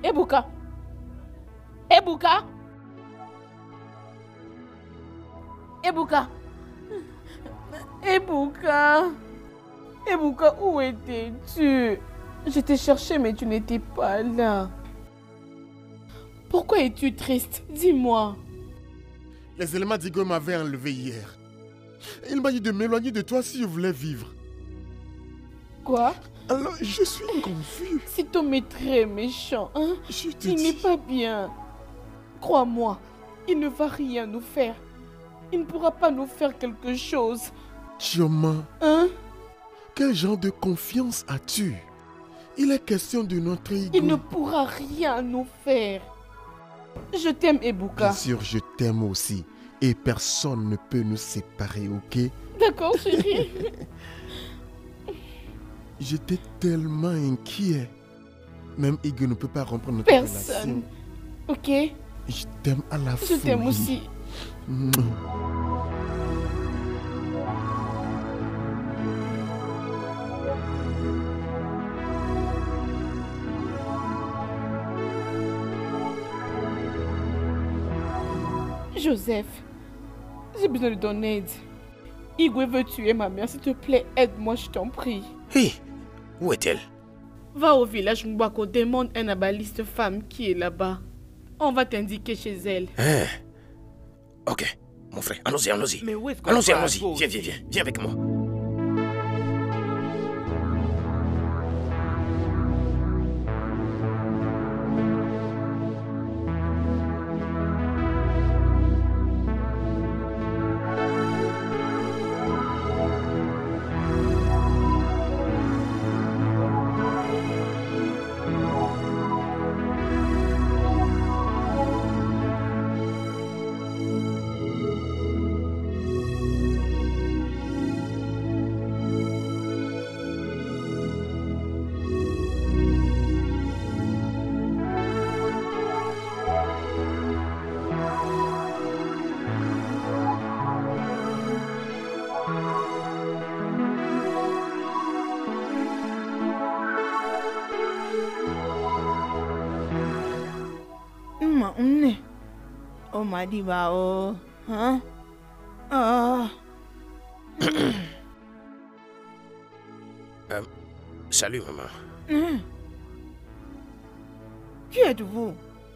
Ebuka. Ebuka. Ebuka. Ebuka. Ebuka, où étais-tu? Je t'ai cherché, mais tu n'étais pas là. Pourquoi es-tu triste? Dis-moi. Les éléments d'Igo m'avaient enlevé hier. Il m'a dit de m'éloigner de toi si je voulais vivre. Quoi? Alors, je suis confus. Cet homme est très méchant, hein? Il n'est pas bien. Crois-moi, il ne va rien nous faire. Il ne pourra pas nous faire quelque chose. Chioma, hein? Quel genre de confiance as-tu? Il est question de notre Igo. Il ne pourra rien nous faire. Je t'aime, Ebuka. Bien sûr, je t'aime aussi. Et personne ne peut nous séparer, ok? D'accord, chérie. J'étais tellement inquiet. Même Igo ne peut pas rompre notre relation. Personne. Ok? Je t'aime à la folie. Je t'aime aussi. Joseph, j'ai besoin de ton aide. Igwe veut tuer ma mère. S'il te plaît, aide-moi, je t'en prie. Hé, où est-elle? Va au village Mbako, demande un abaliste femme qui est là-bas. On va t'indiquer chez elle. Hein? Ok, mon frère, allons-y, allons-y. Mais où est-ce qu'on Allons-y, va? allons-y. Viens avec moi. Oh Madiba, oh, hein? Oh. Salut maman. Qui êtes-vous?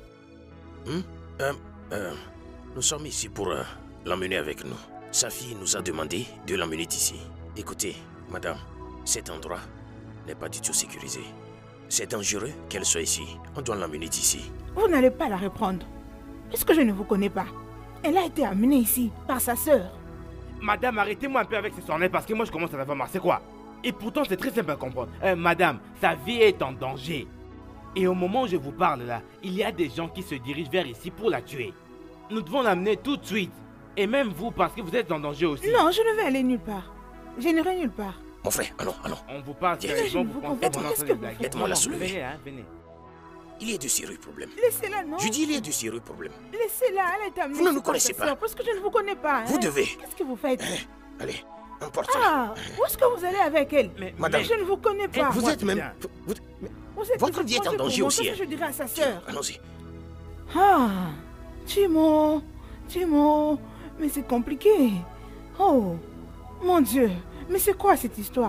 Nous sommes ici pour l'emmener avec nous. Sa fille nous a demandé de l'emmener ici. Écoutez, madame, cet endroit n'est pas du tout sécurisé. C'est dangereux qu'elle soit ici. On doit l'emmener ici. Vous n'allez pas la reprendre. Est-ce que je ne vous connais pas? Elle a été amenée ici par sa sœur. Madame, arrêtez-moi un peu avec ces soirées parce que moi je commence à avoir marre. C'est quoi? Et pourtant c'est très simple à comprendre. Madame, sa vie est en danger. Et au moment où je vous parle là, il y a des gens qui se dirigent vers ici pour la tuer. Nous devons l'amener tout de suite. Et même vous parce que vous êtes en danger aussi. Non, je ne vais aller nulle part. Je n'irai nulle part. Mon frère, allons. On vous parle sérieusement, vous pensez qu'est-ce que vous faites? Aide-moi à la soulever. Venez, hein, venez. Il y a de sérieux problèmes. Laissez-la, non? Je dis il y a de sérieux problèmes. Laissez-la, elle est amenée. Vous ne nous connaissez pas. Parce que je ne vous connais pas. Vous devez. Qu'est-ce que vous faites? Allez, emporte-la. Ah, où est-ce que vous allez avec elle? Madame, je ne vous connais pas. Vous êtes même... Votre vie est en danger aussi. Je dirais à sa sœur. Allons-y. Ah, Timo, mais c'est compliqué. Oh, mon Dieu, mais c'est quoi cette histoire?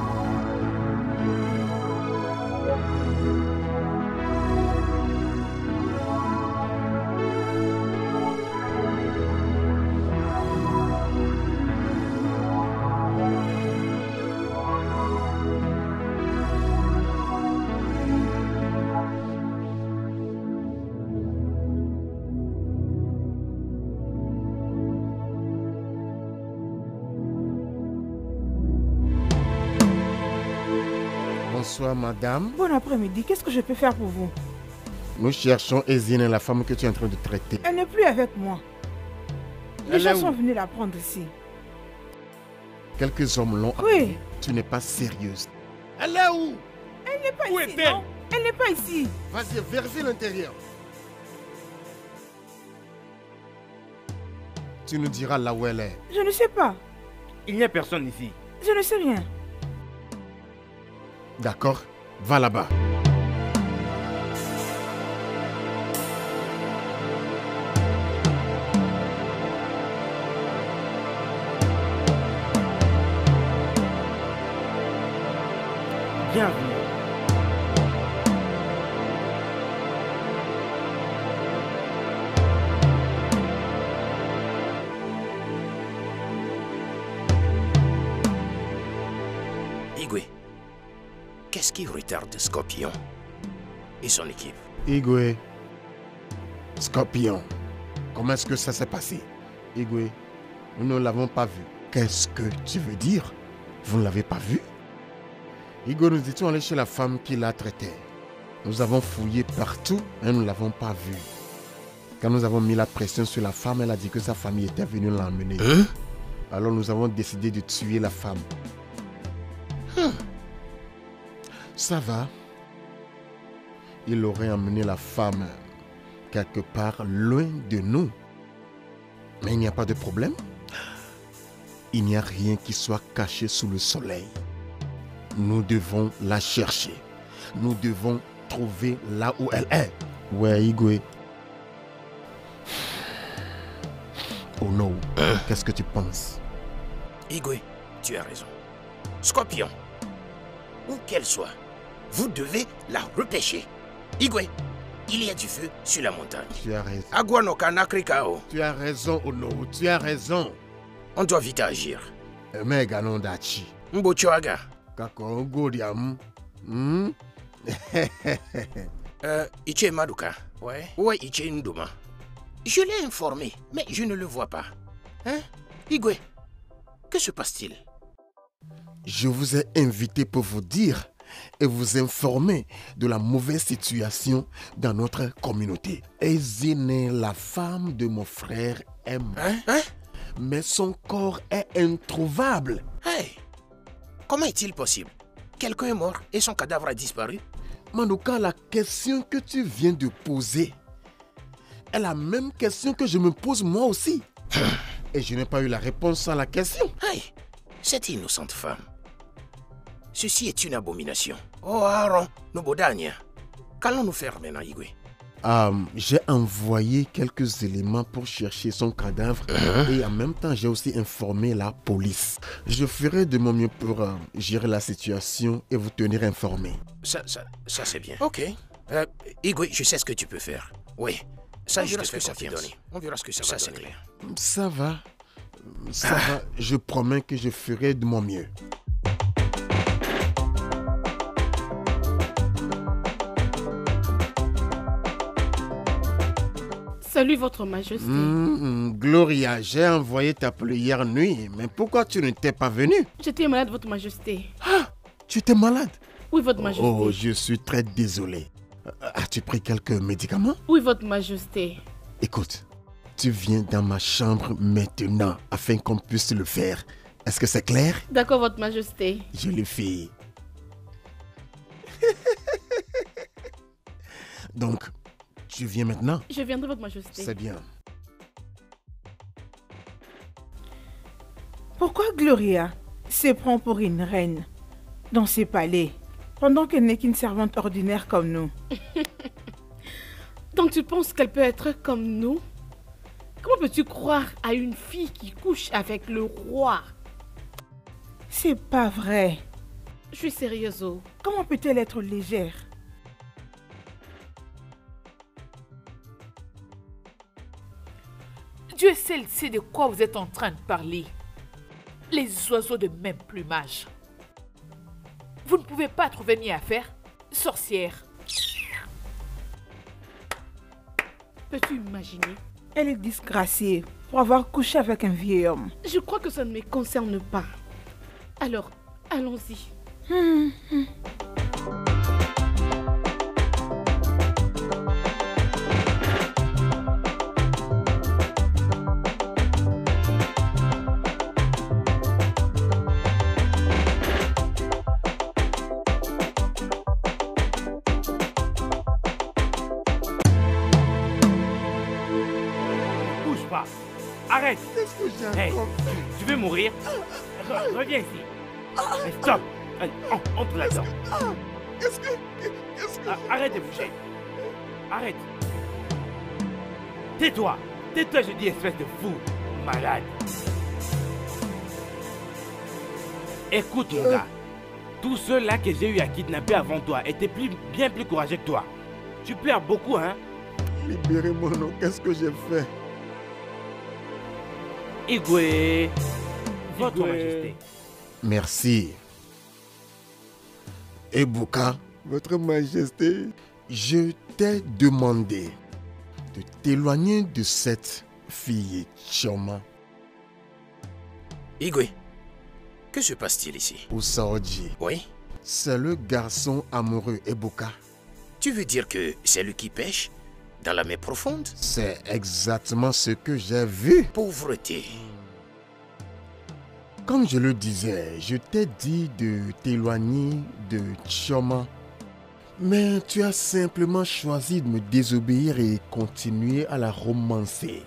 Bonsoir, madame. Bon après-midi, qu'est-ce que je peux faire pour vous? Nous cherchons Ezine, la femme que tu es en train de traiter. Elle n'est plus avec moi. Les gens sont venus la prendre ici. Quelques hommes l'ont Oui. Tu n'es pas sérieuse. Elle est où? Elle n'est pas Où ici, est-elle? non? Elle n'est pas ici. Vas-y, vérifie l'intérieur. Tu nous diras là où elle est. Je ne sais pas. Il n'y a personne ici. Je ne sais rien. D'accord, va là-bas. Bienvenue. Igwe, qu'est-ce qui retarde Scorpion et son équipe? Igwe, Scorpion, comment est-ce que ça s'est passé? Igwe, nous ne l'avons pas vu. Qu'est-ce que tu veux dire? Vous ne l'avez pas vu? Igwe, nous étions allés chez la femme qui la traitait. Nous avons fouillé partout, mais nous ne l'avons pas vue. Quand nous avons mis la pression sur la femme, elle a dit que sa famille était venue l'emmener. Hein? Alors nous avons décidé de tuer la femme. Ça va. Il aurait emmené la femme quelque part loin de nous. Mais il n'y a pas de problème. Il n'y a rien qui soit caché sous le soleil. Nous devons la chercher. Nous devons trouver là où elle est. Ouais, Igwe. Oh non, qu'est-ce que tu penses? Igwe, tu as raison. Scorpion, où qu'elle soit, vous devez la repêcher. Igwe, il y a du feu sur la montagne. Tu as raison. Aguanoka Nakrikao. Tu as raison, Ono. Tu as raison. On doit vite agir. Mega non dachi. Mbochoaga. Kako godiam. Iche Maduka. Ouais. Ouais, Iche Nduma. Je l'ai informé, mais je ne le vois pas. Hein? Igwe, que se passe-t-il? Je vous ai invité pour vous dire et vous informer de la mauvaise situation dans notre communauté. Ezine, la femme de mon frère, est morte. Hein? Mais son corps est introuvable. Hey! Comment est-il possible? Quelqu'un est mort et son cadavre a disparu? Manuka, la question que tu viens de poser est la même question que je me pose moi aussi. Et je n'ai pas eu la réponse à la question. Hey! Cette innocente femme. Ceci est une abomination. Oh Aaron, Nobodania. Qu'allons-nous faire maintenant, Igwe? J'ai envoyé quelques éléments pour chercher son cadavre et en même temps j'ai aussi informé la police. Je ferai de mon mieux pour gérer la situation et vous tenir informé. Ça c'est bien. Ok. Igwe, je sais ce que tu peux faire. Oui. Ça, je te fais confiance. On verra ce que ça va donner. Clair. Ça va. Ça va. Je promets que je ferai de mon mieux. Salut, Votre Majesté. Gloria, j'ai envoyé t'appeler hier nuit, mais pourquoi tu n'étais pas venue? J'étais malade, Votre Majesté. Ah, tu étais malade? Oui, Votre Majesté. Oh, je suis très désolé. As-tu pris quelques médicaments? Oui, Votre Majesté. Écoute, tu viens dans ma chambre maintenant afin qu'on puisse le faire. Est-ce que c'est clair? D'accord, Votre Majesté. Je le fais. Donc, tu viens maintenant? Je viendrai, Votre Majesté. C'est bien. Pourquoi Gloria se prend pour une reine dans ses palais pendant qu'elle n'est qu'une servante ordinaire comme nous? Donc tu penses qu'elle peut être comme nous? Comment peux-tu croire à une fille qui couche avec le roi? C'est pas vrai. Je suis sérieuse. Comment peut-elle être légère? Dieu seul sait de quoi vous êtes en train de parler. Les oiseaux de même plumage. Vous ne pouvez pas trouver mieux à faire, sorcière. Peux-tu imaginer? Elle est disgraciée pour avoir couché avec un vieil homme. Je crois que ça ne me concerne pas. Alors, allons-y. Arrête! Qu'est-ce que j'ai Hey, tu veux mourir? Reviens ici. Mais stop! Allez, entre là-dedans. Qu'est-ce que... Arrête de bouger. Arrête. Tais-toi. Tais-toi, je dis, espèce de fou. Malade. Écoute, mon gars. Tous ceux-là que j'ai eu à kidnapper avant toi étaient bien plus courageux que toi. Tu pleures beaucoup, hein? Libérez-moi, non, qu'est-ce que j'ai fait? Igwe, votre majesté. Merci. Ebuka, votre majesté, je t'ai demandé de t'éloigner de cette fille Chioma. Igwe, que se passe-t-il ici? Usaoji, Oui? c'est le garçon amoureux Ebuka. Tu veux dire que c'est lui qui pêche dans la mer profonde? C'est exactement ce que j'ai vu. Pauvreté. Comme je le disais, je t'ai dit de t'éloigner de Chioma. Mais tu as simplement choisi de me désobéir et continuer à la romancer.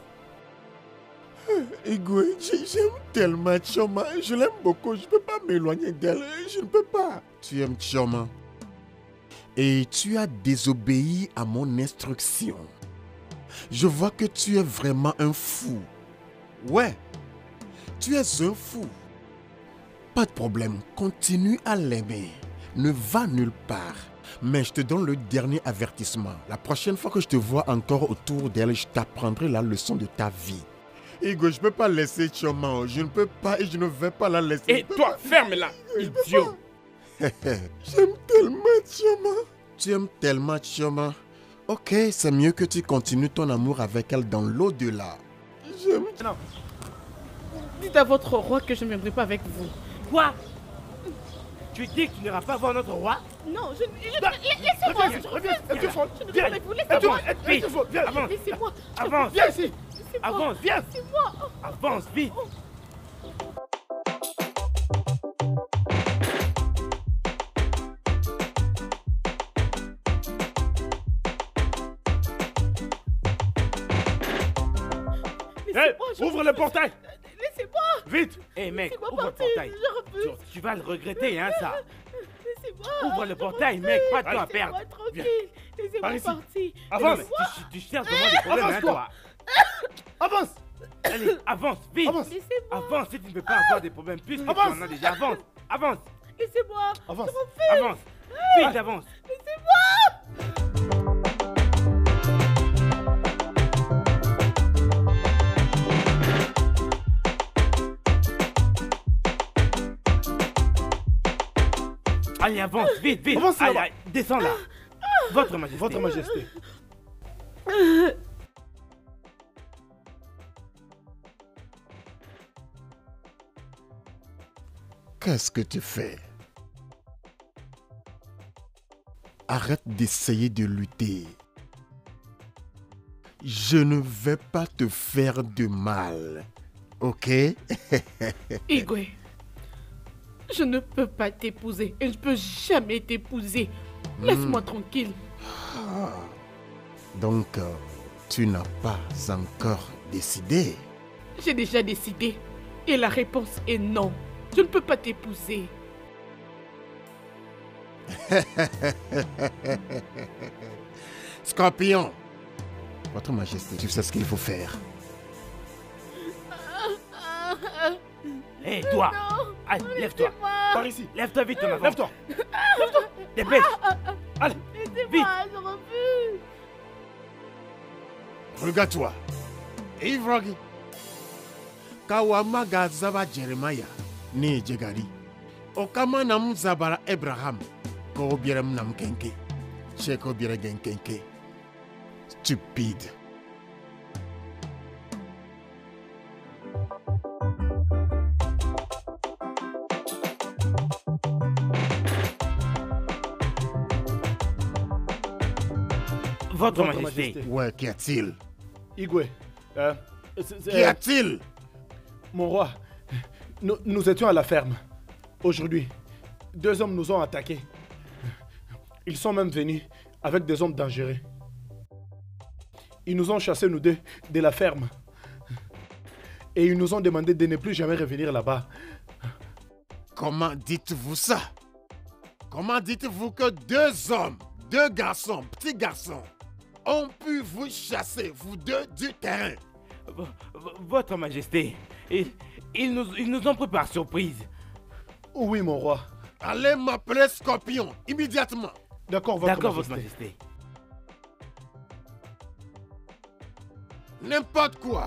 Igwe, j'aime tellement Chioma. Je l'aime beaucoup. Je ne peux pas m'éloigner d'elle. Je ne peux pas. Tu aimes Chioma. Et tu as désobéi à mon instruction. Je vois que tu es vraiment un fou. Ouais, tu es un fou. Pas de problème, continue à l'aimer. Ne va nulle part. Mais je te donne le dernier avertissement. La prochaine fois que je te vois encore autour d'elle, je t'apprendrai la leçon de ta vie. Igwe, je ne peux pas laisser Chioma. Je ne peux pas et je ne vais pas la laisser. Et toi, ferme-la, idiot. J'aime tellement Chioma. Tu aimes tellement Chioma. Ok, c'est mieux que tu continues ton amour avec elle dans l'au-delà. J'aime... Non. Dites à votre roi que je ne viendrai pas avec vous. Quoi? Tu dis que tu n'iras pas voir notre roi? Non, laissez-moi. Viens, avec vous, laissez-moi. Viens, avance. Laissez-moi. Avance. Viens ici. Avance, viens. Laissez-moi. Avance, vite. Hey, ouvre le portail. Laissez-moi. Vite. Hey mec, ouvre le portail. Tu vas le regretter, hein, ça. Laissez-moi. Ouvre le portail, mec, pas de temps à perdre. Tranquille. Laissez-moi partir. Avance. Tu cherches vraiment des problèmes, hein, toi. Avance. Allez, avance, vite. Avance si tu ne veux pas avoir des problèmes, puisque tu en as déjà. Avance. Avance. Laissez-moi. Avance. Avance. Vite, avance. Laissez-moi. Allez, avance, vite, vite. Avance, allez, allez, descends là. Votre majesté. Votre majesté. Qu'est-ce que tu fais? Arrête d'essayer de lutter. Je ne vais pas te faire de mal. Ok? Igwe, je ne peux pas t'épouser et je ne peux jamais t'épouser. Laisse-moi tranquille. Donc, tu n'as pas encore décidé? J'ai déjà décidé. Et la réponse est non. Je ne peux pas t'épouser. Scorpion! Votre Majesté, tu sais ce qu'il faut faire. Hé, toi! Non. Allez, lève-toi! Par ici. Lève-toi vite, en avant! Lève-toi. Dépêche! Allez, vite! Laissez-moi, je refuse. Regarde-toi. Ivrogi. Kawama gazaba Jeremiah. Ni jegari. Okama nam zabara Abraham. Ko bierem nam kenke. Cheko biere gen kenke. Stupide. Votre Majesté. Ouais, qu'y a-t-il? Igwe, Qu'y a-t-il? mon roi, nous étions à la ferme. Aujourd'hui, 2 hommes nous ont attaqués. Ils sont même venus avec des hommes dangereux. Ils nous ont chassés, nous deux, de la ferme. Et ils nous ont demandé de ne plus jamais revenir là-bas. Comment dites-vous ça? Comment dites-vous que 2 hommes, 2 garçons, petits garçons, ont pu vous chasser, vous deux, du terrain? Votre Majesté, ils nous ont pris par surprise. Oui, mon roi. Allez m'appeler Scorpion, immédiatement. D'accord, Votre Majesté. N'importe quoi.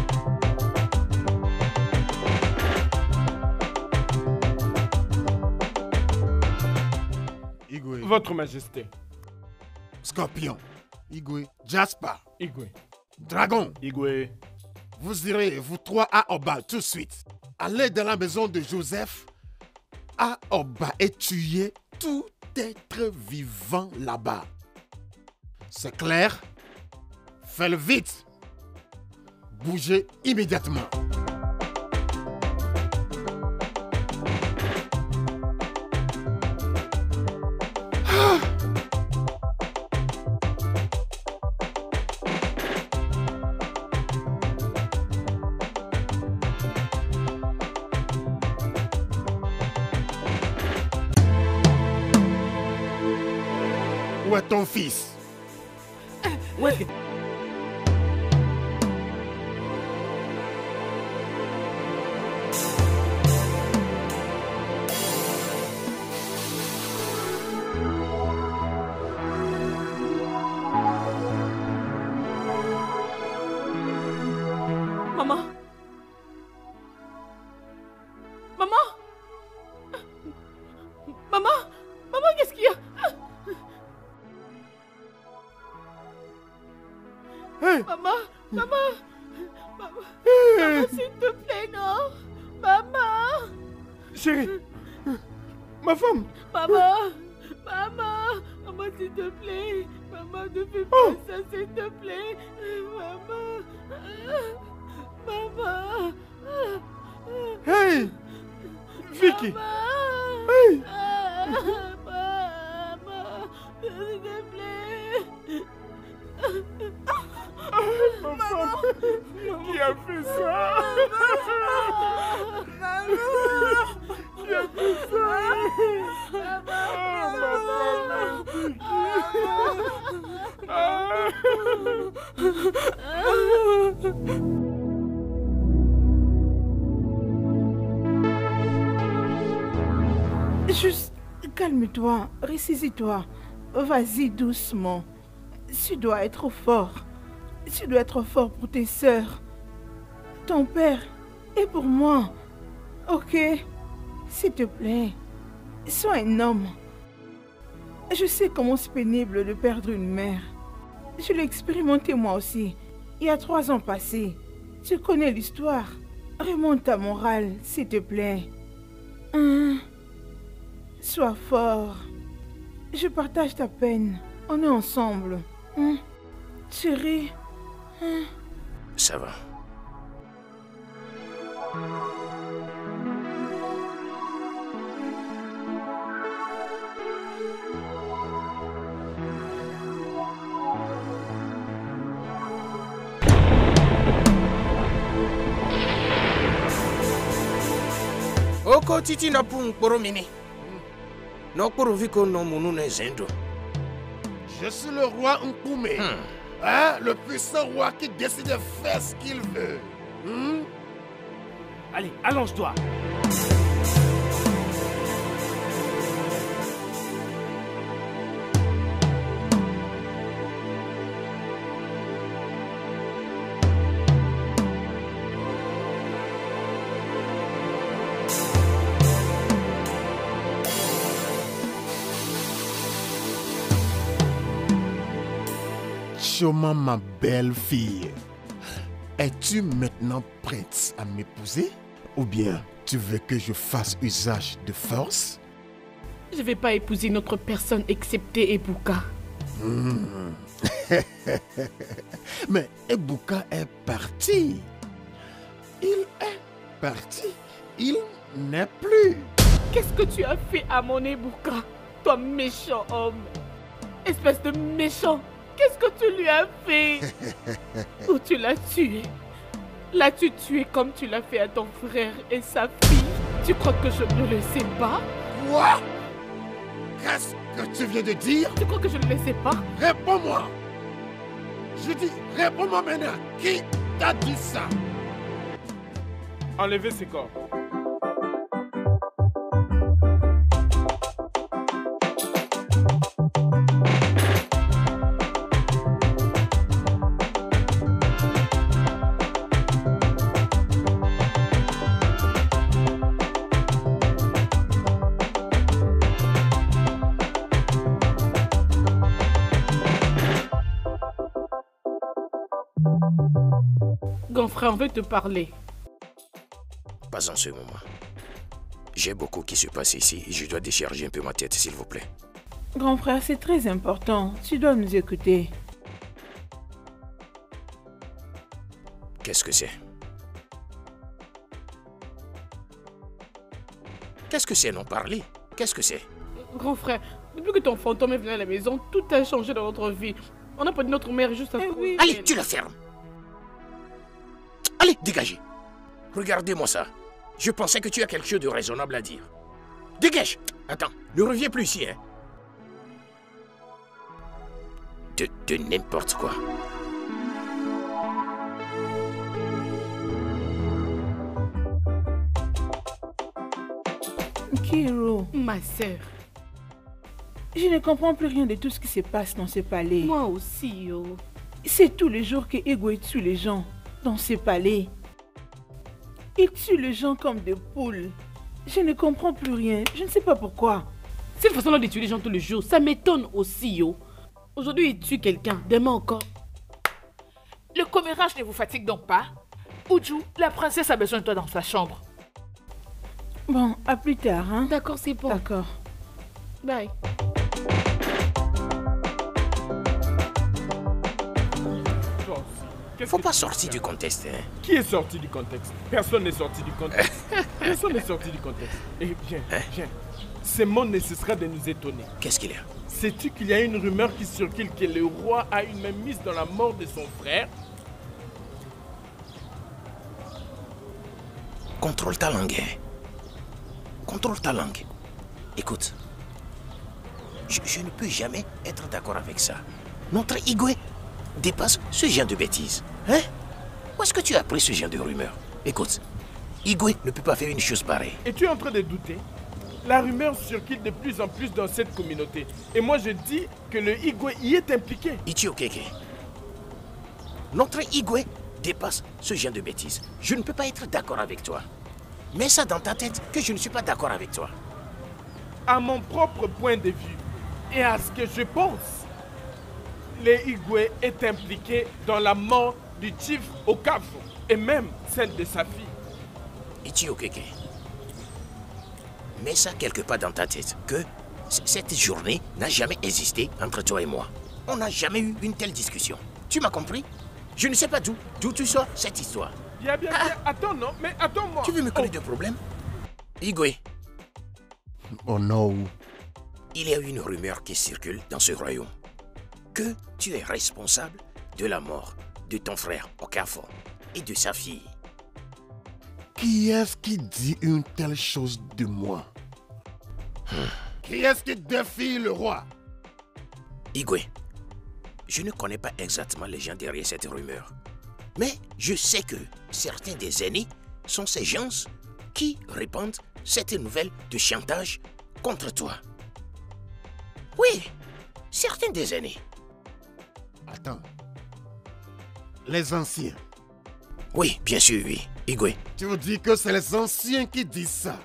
Igwe. Votre Majesté. Scorpion. Igwe. Jasper. Igwe. Dragon. Igwe. Vous irez, vous trois, à Oba tout de suite. Allez dans la maison de Joseph à Oba et tuez tout être vivant là-bas. C'est clair? Fais-le vite. Bougez immédiatement. Où est ton fils? Où est-ce que... Maman. Maman. Maman. Maman, qu'est-ce qu'il y a? Hey. Maman. Maman. Maman. Maman, s'il te plaît, non. Maman. Chérie. Ma femme. Maman. Maman. Maman, s'il te plaît. Maman, ne fais pas ça, s'il te plaît. Maman. Maman. Hey. Vicky. Maman. Hey. Maman. S'il te plaît. Ma femme. Qui a fait ça? Maman. Qui a fait ça? Ma femme. Juste, calme-toi, ressaisis-toi. Vas-y doucement. Tu dois être fort. Tu dois être fort pour tes sœurs, ton père et pour moi. Ok? S'il te plaît, sois un homme. Je sais comment c'est pénible de perdre une mère. Je l'ai expérimenté moi aussi, il y a 3 ans passés. Tu connais l'histoire. Remonte ta morale, s'il te plaît. Sois fort. Je partage ta peine. On est ensemble. Chérie. Ça va. Oko titi na pun kporo mini. No kporo viko no munu ne zendo. Je suis le roi Nkume. Hein? Le puissant roi qui décide de faire ce qu'il veut. Allez, allonge-toi. Choma, ma belle fille, es-tu maintenant prête à m'épouser? Ou bien tu veux que je fasse usage de force? Je ne vais pas épouser une autre personne excepté Ebuka. Mais Ebuka est parti. Il est parti. Il n'est plus. Qu'est-ce que tu as fait à mon Ebuka, toi méchant homme? Espèce de méchant. Qu'est-ce que tu lui as fait? Ou tu l'as tué? L'as-tu tué comme tu l'as fait à ton frère et sa fille? Tu crois que je ne le sais pas? Quoi? Qu'est-ce que tu viens de dire? Tu crois que je ne le sais pas? Réponds-moi. Je dis, réponds-moi maintenant. Qui t'a dit ça? Enlevez ces corps. Grand frère, on veut te parler. Pas en ce moment. J'ai beaucoup qui se passe ici et je dois décharger un peu ma tête, s'il vous plaît. Grand frère, c'est très important. Tu dois nous écouter. Qu'est-ce que c'est? Qu'est-ce que c'est, non parler? Qu'est-ce que c'est? Grand frère, depuis que ton fantôme est venu à la maison, tout a changé dans notre vie. On a perdu notre mère juste à cause oui. Allez, tu la fermes. Allez, dégagez. Regardez-moi ça. Je pensais que tu as quelque chose de raisonnable à dire. Dégage. Attends, ne reviens plus ici, hein. De n'importe quoi. Kiro, Ma sœur, je ne comprends plus rien de tout ce qui se passe dans ce palais. moi aussi, yo. C'est tous les jours que Igwe tue les gens dans ce palais. Il tue les gens comme des poules. Je ne comprends plus rien. Je ne sais pas pourquoi. Cette façon-là de tuer les gens tous les jours, ça m'étonne aussi, yo. Aujourd'hui, il tue quelqu'un, demain encore. Le commérage ne vous fatigue donc pas? Uju, la princesse a besoin de toi dans sa chambre. Bon, à plus tard, hein? D'accord, c'est bon. D'accord. Bye. Toi aussi. Qu'est-ce Faut que pas tu sortir fais? du contexte, hein. Qui est sorti du contexte? Personne n'est sorti du contexte. Personne n'est sorti du contexte. Et viens, viens. Ce monde ne cessera de nous étonner. Qu'est-ce qu'il y a? Sais-tu qu'il y a une rumeur qui circule que le roi a une main mise dans la mort de son frère? Contrôle ta langue, hein. Contrôle ta langue. Écoute, je ne peux jamais être d'accord avec ça. Notre Igwe dépasse ce genre de bêtises. Hein? Où est-ce que tu as appris ce genre de rumeurs? Écoute, Igwe ne peut pas faire une chose pareille. Et tu es en train de douter? La rumeur circule de plus en plus dans cette communauté. Et moi je dis que le Igwe y est impliqué. Ichio Keke, notre Igwe dépasse ce genre de bêtises. Je ne peux pas être d'accord avec toi. Mets ça dans ta tête que je ne suis pas d'accord avec toi. À mon propre point de vue et à ce que je pense, le Igwe est impliqué dans la mort du chief Okafu et même celle de sa fille. Ichio Keke, mets ça quelque part dans ta tête que cette journée n'a jamais existé entre toi et moi. On n'a jamais eu une telle discussion. Tu m'as compris? Je ne sais pas d'où tu sors cette histoire. Bien, bien, bien. Attends, non, mais attends-moi. Tu veux me connaître de problème? Igwe, Oh non. il y a une rumeur qui circule dans ce royaume que tu es responsable de la mort de ton frère Okafu et de sa fille. Qui est-ce qui dit une telle chose de moi? Qui est-ce qui défie le roi? Igwe, je ne connais pas exactement les gens derrière cette rumeur. Mais je sais que certains des aînés sont ces gens qui répandent cette nouvelle de chantage contre toi. Oui, certains des aînés. Attends. Les anciens. Oui, bien sûr, oui. Igwe, Tu veux dire que c'est les anciens qui disent ça?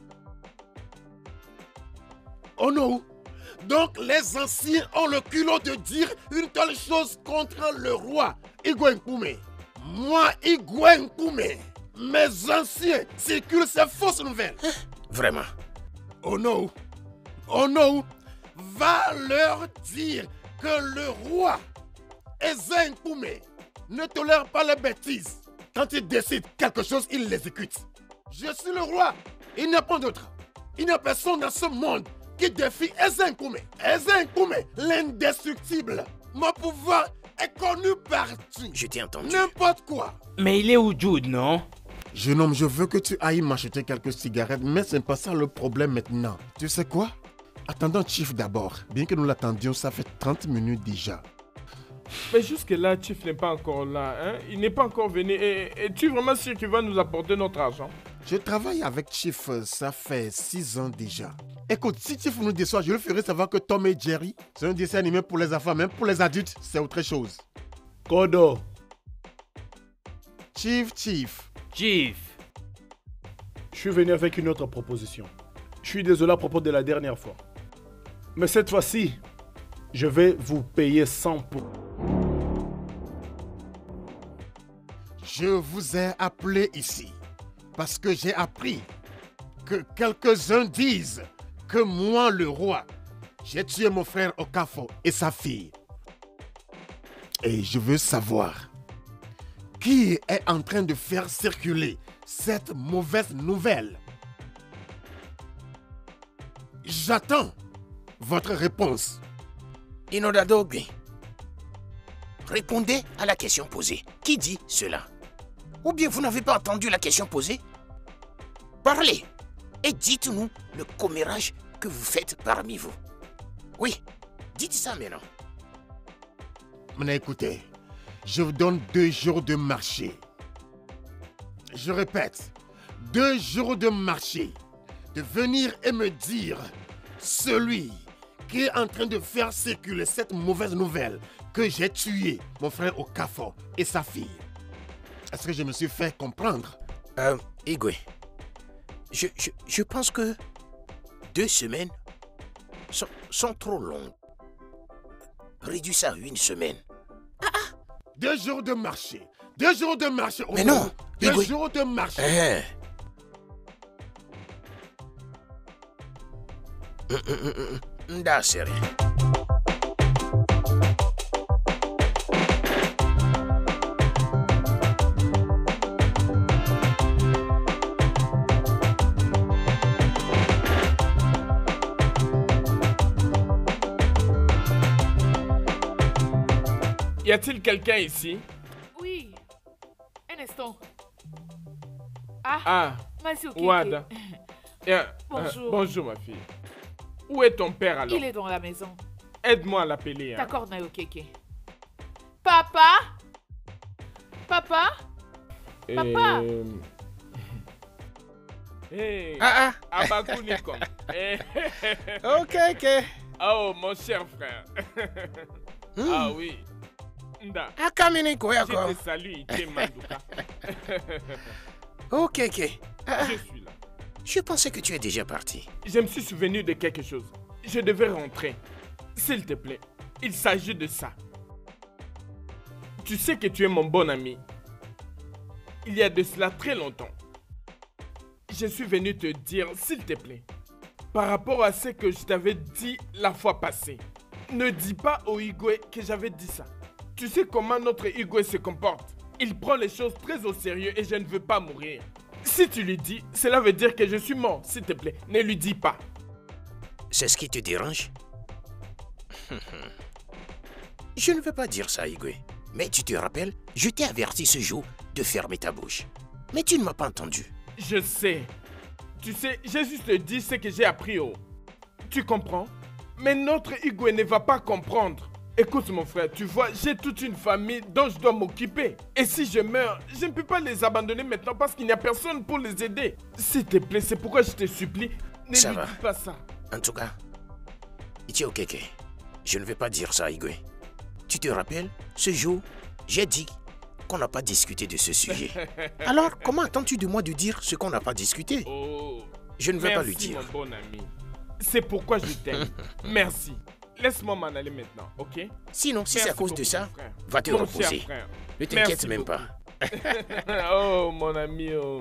Oh non! Donc les anciens ont le culot de dire une telle chose contre le roi Igwe Nkume. Moi, Igwe Nkume, mes anciens circulent ces fausses nouvelles. vraiment. Oh non! Oh non! Va leur dire que le roi Eze Nkume ne tolère pas les bêtises. Quand il décide quelque chose, il l'exécute. Je suis le roi. Il n'y a pas d'autre. Il n'y a personne dans ce monde qui défie Eze Nkume. Eze Nkume, l'indestructible. Mon pouvoir est connu partout. Je t'ai entendu. N'importe quoi. Mais il est où Jude, non? Jeune homme, je veux que tu ailles m'acheter quelques cigarettes, mais ce n'est pas ça le problème maintenant. Tu sais quoi? Attendons Chief d'abord. Bien que nous l'attendions, ça fait 30 minutes déjà. Mais jusque-là, Chief n'est pas encore là, hein? Il n'est pas encore venu. Et tu es vraiment sûr qu'il va nous apporter notre argent? Je travaille avec Chief, ça fait 6 ans déjà. Écoute, si Chief nous déçoit, je lui ferai savoir que Tom et Jerry, c'est un dessin animé pour les enfants, même pour les adultes, c'est autre chose. Kodo. Chief. Chief. Je suis venu avec une autre proposition. Je suis désolé à propos de la dernière fois. Mais cette fois-ci, je vais vous payer 100 pour... Je vous ai appelé ici parce que j'ai appris que quelques-uns disent que moi, le roi, j'ai tué mon frère Okafo et sa fille. Et je veux savoir qui est en train de faire circuler cette mauvaise nouvelle. J'attends votre réponse. Inodadogbe, répondez à la question posée. Qui dit cela? Ou bien vous n'avez pas entendu la question posée? Parlez et dites-nous le commérage que vous faites parmi vous. Oui, dites ça maintenant. Mais écoutez, je vous donne 2 jours de marché. Je répète, 2 jours de marché. De venir et me dire, celui qui est en train de faire circuler cette mauvaise nouvelle que j'ai tué mon frère Okafo et sa fille. Est-ce que je me suis fait comprendre? Igwe, je pense que 2 semaines sont trop longues. Réduis ça à 1 semaine. 2 jours de marché. 2 jours de marché. Mais non, 2 jours de marché. C'est rien. Y a-t-il quelqu'un ici? Oui. Un instant. Merci, ok. Wada. Bonjour. Bonjour, ma fille. Où est ton père alors? Il est dans la maison. Aide-moi à l'appeler. D'accord, Naokeke. Papa? Papa? Papa? Hey. Abakunikom. Ok. Oh, mon cher frère. Ah oui. Nda. Je te salue, Ike Manduka. Ok. Je suis là. Je pensais que tu es déjà parti. Je me suis souvenu de quelque chose. Je devais rentrer. S'il te plaît, il s'agit de ça. Tu sais que tu es mon bon ami. Il y a de cela très longtemps. Je suis venu te dire, s'il te plaît, par rapport à ce que je t'avais dit la fois passée, ne dis pas au Igwe que j'avais dit ça. Tu sais comment notre Igwe se comporte. Il prend les choses très au sérieux et je ne veux pas mourir. Si tu lui dis, cela veut dire que je suis mort. S'il te plaît, ne lui dis pas. C'est ce qui te dérange? Je ne veux pas dire ça, Igwe. Mais tu te rappelles, je t'ai averti ce jour de fermer ta bouche. Mais tu ne m'as pas entendu. Je sais. Tu sais, j'ai juste dit ce que j'ai appris. Tu comprends? Mais notre Igwe ne va pas comprendre. Écoute mon frère, tu vois, j'ai toute une famille dont je dois m'occuper. Et si je meurs, je ne peux pas les abandonner maintenant parce qu'il n'y a personne pour les aider. S'il te plaît, c'est pourquoi je te supplie, ne Ça lui va. dis pas ça. En tout cas, Ichi Okeke, je ne vais pas dire ça, Igwe. Tu te rappelles, ce jour, j'ai dit qu'on n'a pas discuté de ce sujet. Alors, comment attends-tu de moi de dire ce qu'on n'a pas discuté? Oh, Je ne vais pas lui merci dire. mon bon ami. C'est pourquoi je t'aime. Merci. Laisse-moi m'en aller maintenant, ok? Sinon, si c'est à Merci cause de beaucoup, ça, mon frère. va te Mon reposer. cher frère. Ne t'inquiète Merci même beaucoup. pas. Oh, mon ami, oh.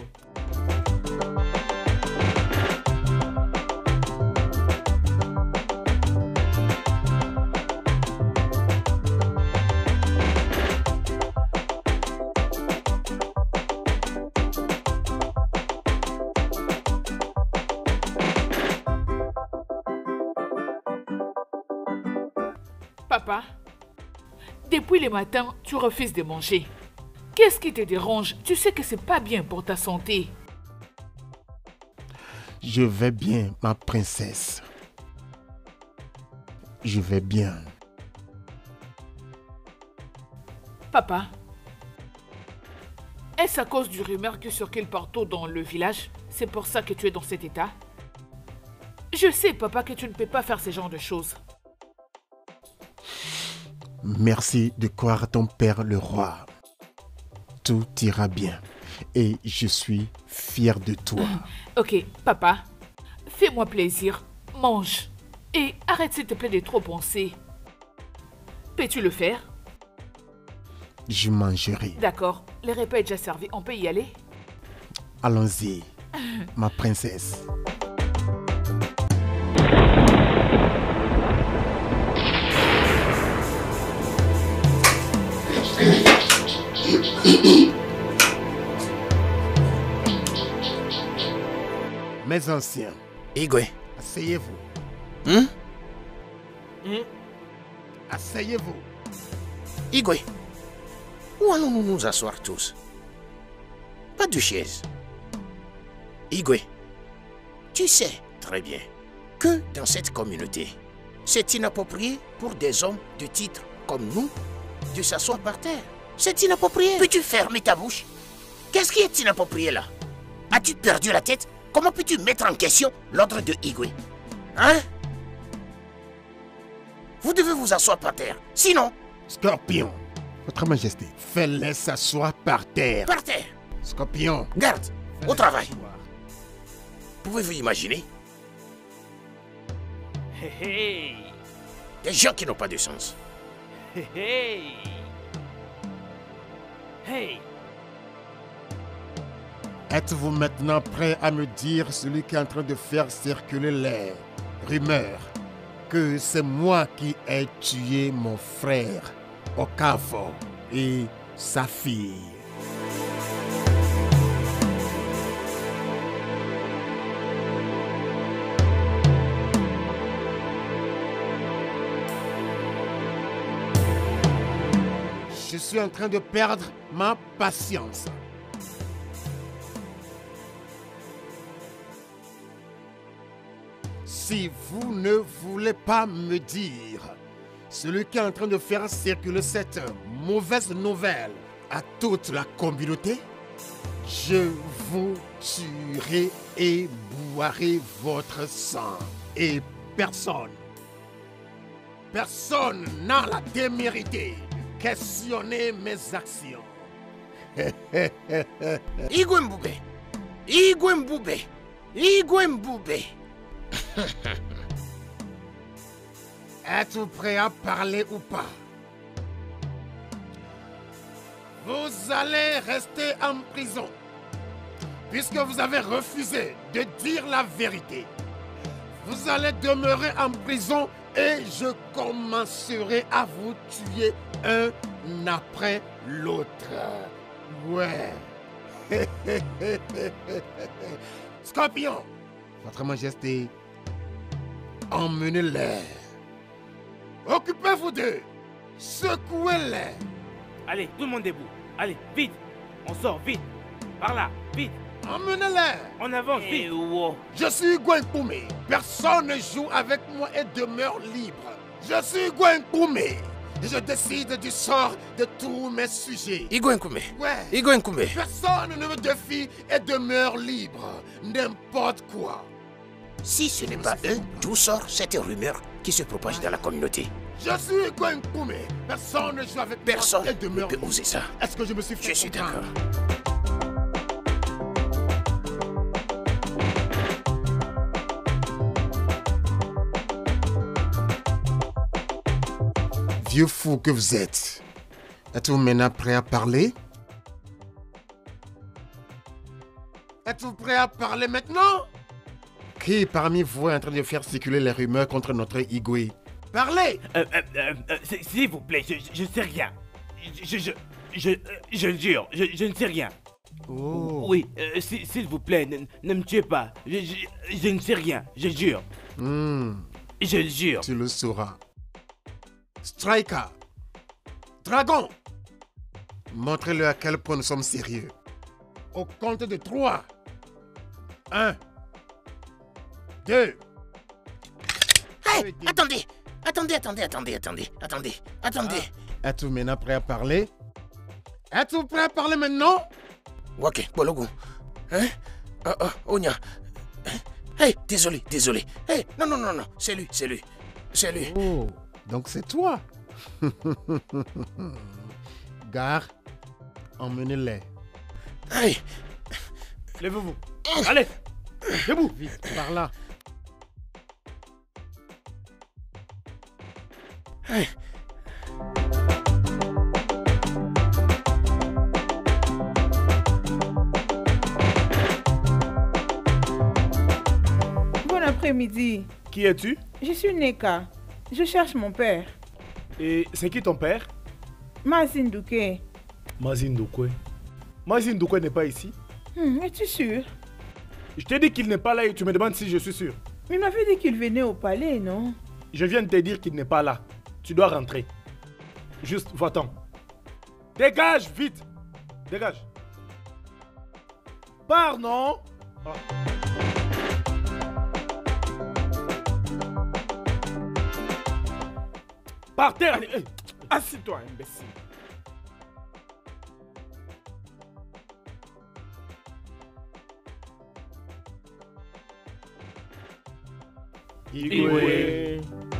Papa, depuis le matin, tu refuses de manger. Qu'est-ce qui te dérange? Tu sais que c'est pas bien pour ta santé. Je vais bien, ma princesse. Je vais bien. Papa, est-ce à cause du rumeur qui circule partout dans le village? C'est pour ça que tu es dans cet état? Je sais, papa, que tu ne peux pas faire ce genre de choses. Merci de croire ton père le roi. Tout ira bien. Et je suis fier de toi. Ok, papa, fais-moi plaisir, mange. Et arrête s'il te plaît de trop penser. Peux-tu le faire? je mangerai. D'accord, les repas est déjà servi, on peut y aller? Allons-y, ma princesse. Mes anciens, Igwe. asseyez-vous. Asseyez-vous. Igwe. Où allons-nous nous asseoir tous? Pas de chaise. Igwe, tu sais très bien que dans cette communauté, c'est inapproprié pour des hommes de titre comme nous de s'asseoir par terre. C'est inapproprié. Peux-tu fermer ta bouche? Qu'est-ce qui est inapproprié là? As-tu perdu la tête? Comment peux-tu mettre en question l'ordre de Igwe? Hein? Vous devez vous asseoir par terre. Sinon... Scorpion, Votre Majesté, fais-les s'asseoir par terre. Par terre. Scorpion. Garde, au travail. Pouvez-vous imaginer? Des gens qui n'ont pas de sens. Êtes-vous maintenant prêt à me dire, celui qui est en train de faire circuler les rumeurs, que c'est moi qui ai tué mon frère, Okafo, et sa fille? Je suis en train de perdre ma patience. Si vous ne voulez pas me dire, celui qui est en train de faire circuler cette mauvaise nouvelle à toute la communauté, je vous tuerai et boirai votre sang. Et personne n'a la témérité de questionner mes actions. Igwe Mboube, Igwe Mboube, Igwe Mboube. Êtes-vous prêt à parler ou pas? Vous allez rester en prison, puisque vous avez refusé de dire la vérité. Vous allez demeurer en prison et je commencerai à vous tuer un après l'autre. Ouais. Scorpion, Votre Majesté, emmenez-les. Occupez-vous d'eux. Secouez-les. Allez, tout le monde debout. Allez, vite. On sort, vite. Par là, vite. Emmenez-les. On avance, vite. Je suis Gwenkoumé. Personne ne joue avec moi et demeure libre. Je suis Gwenkoumé. Je décide du sort de tous mes sujets. Igwe Nkume. Ouais. Igwe Nkume. Personne ne me défie et demeure libre. N'importe quoi. Si ce n'est pas eux, d'où sort cette rumeur qui se propage dans la communauté? Je suis Gwenkoumé. Personne ne joue avec Personne moi et ne demeure peut libre. oser ça. Est-ce que je me suis fait Je suis comprendre? d'accord. Vieux fou que vous êtes. Êtes-vous maintenant prêt à parler? Êtes-vous prêt à parler maintenant? Qui parmi vous est en train de faire circuler les rumeurs contre notre Igwe? Parlez! S'il vous plaît, je ne sais rien. Je jure, je ne sais rien. Oh. Oui, s'il vous plaît, ne me tuez pas. Je ne sais rien, je jure. Je le jure. Tu le sauras. Striker, Dragon, montrez-le à quel point nous sommes sérieux. Au compte de 3. 1, 2. Hey, attendez. Êtes-vous maintenant prêt à parler? Êtes-vous prêt à parler maintenant? Ok, Bologu. Hein? Onya. Hey, désolé. Hey, non, c'est lui. Oh, donc c'est toi. Gare, emmenez-les. Hey, Levez-vous. Allez, debout. Vite, par là. hey. après-midi. Qui es-tu? Je suis Neka. Je cherche mon père. Et c'est qui ton père? Mazindouké. Mazindouké. Mazindouké n'est pas ici. Es-tu sûr? Je t'ai dit qu'il n'est pas là et tu me demandes si je suis sûr. Mais il m'avait dit qu'il venait au palais, non? Je viens de te dire qu'il n'est pas là. Tu dois rentrer. Juste, va-t'en. Dégage, vite. Dégage. Pars, non? Ah. Par terre. Allez, hey, assis-toi, imbécile. Igwe.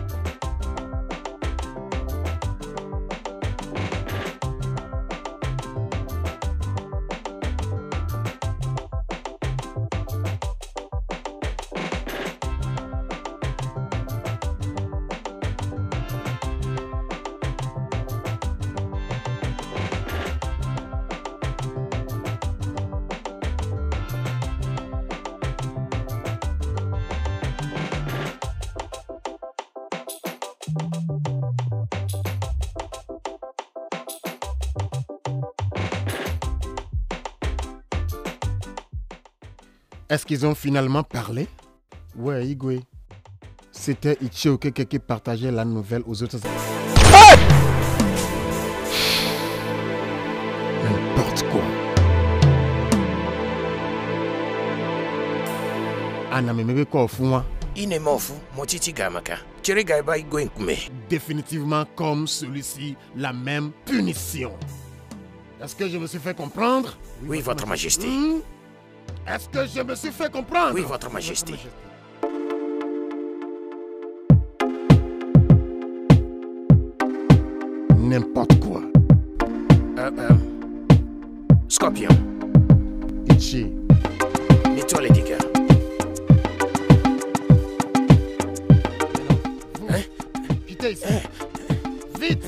Est-ce qu'ils ont finalement parlé? Ouais, Igwe. C'était Ichioke qui partageait la nouvelle aux autres. N'importe quoi. Anna me quoi au fond? Il n'est pas fou, mon titi gamaka. Tiré gaiba Igwe nkume. Définitivement comme celui-ci, la même punition. Est-ce que je me suis fait comprendre? Oui, votre majesté. Est-ce que je me suis fait comprendre? Oui, votre majesté. N'importe quoi. Scorpion. Ichi. Nettoie les dégâts. Quittez ici. Vite.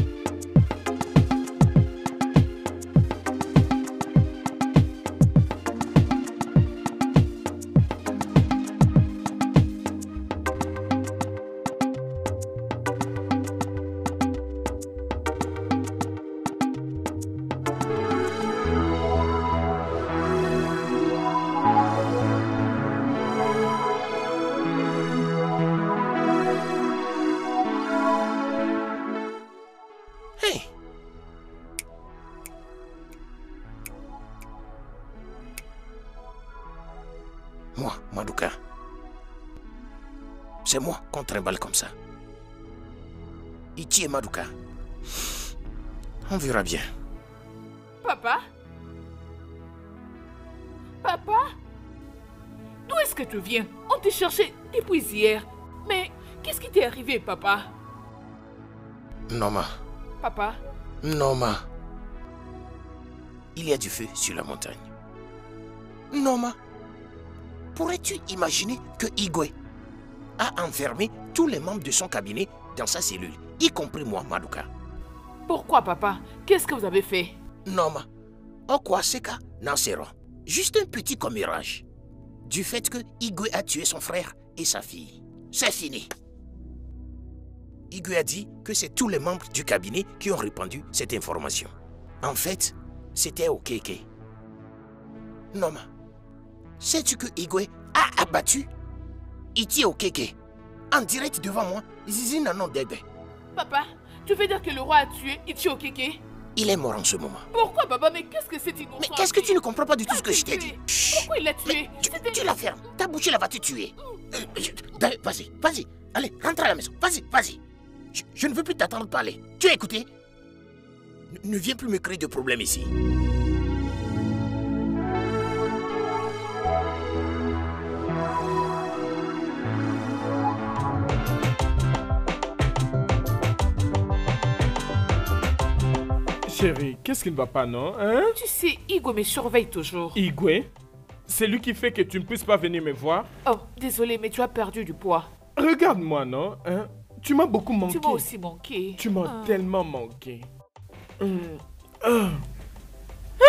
Moi, Maduka. C'est moi qu'on trimballe comme ça. Ichi et Maduka. On verra bien. Papa? Papa? D'où est-ce que tu viens? On te cherchait depuis hier. Mais qu'est-ce qui t'est arrivé, papa? Noma. Papa? Noma. Il y a du feu sur la montagne. Noma. Pourrais-tu imaginer que Igwe a enfermé tous les membres de son cabinet dans sa cellule, y compris moi, Maduka? Pourquoi, papa? Qu'est-ce que vous avez fait? Noma. Okwaseka Nansero. Juste un petit commérage. Du fait que Igwe a tué son frère et sa fille. C'est fini. Igwe a dit que c'est tous les membres du cabinet qui ont répandu cette information. En fait, c'était Okeke. Noma. Sais-tu que Igwe a abattu Ichi Okeke en direct devant moi, Zizi Nanon Degbe? Papa, tu veux dire que le roi a tué Ichi Okeke? Il est mort en ce moment. Pourquoi, papa? Mais qu'est-ce que c'est innocent? Mais qu'est-ce que tu ne comprends pas du tout ce que je t'ai dit? Pourquoi il l'a tué? Tu la fermes. Ta bouche là va te tuer. Vas-y, vas-y. Allez, rentre à la maison. Vas-y, vas-y. Je ne veux plus t'attendre parler. Tu as écouté? Ne viens plus me créer de problème ici. Chérie, qu'est-ce qui ne va pas, non? Hein? Tu sais, Igwe me surveille toujours. Igwe? C'est lui qui fait que tu ne puisses pas venir me voir? Oh, désolé, mais tu as perdu du poids. Regarde-moi, non? Hein? Tu m'as beaucoup manqué. Tu m'as aussi manqué. Tu m'as tellement manqué.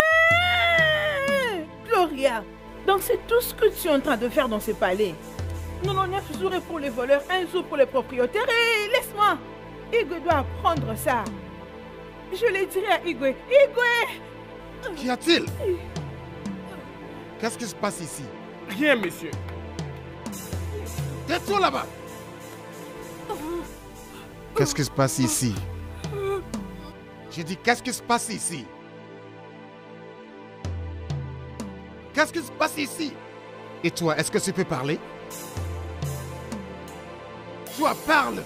Gloria, donc c'est tout ce que tu es en train de faire dans ce palais. 99 jours est pour les voleurs, 1 jour pour les propriétaires. Et laisse-moi. Igwe doit apprendre ça. Je le dirai à Igwe. Igwe! Qu'y a-t-il? Qu'est-ce qui se passe ici? Rien, monsieur. Tais-toi là-bas! Qu'est-ce qui se passe ici? J'ai dit, qu'est-ce qui se passe ici? Qu'est-ce qui se passe ici? Et toi, est-ce que tu peux parler? Toi, parle!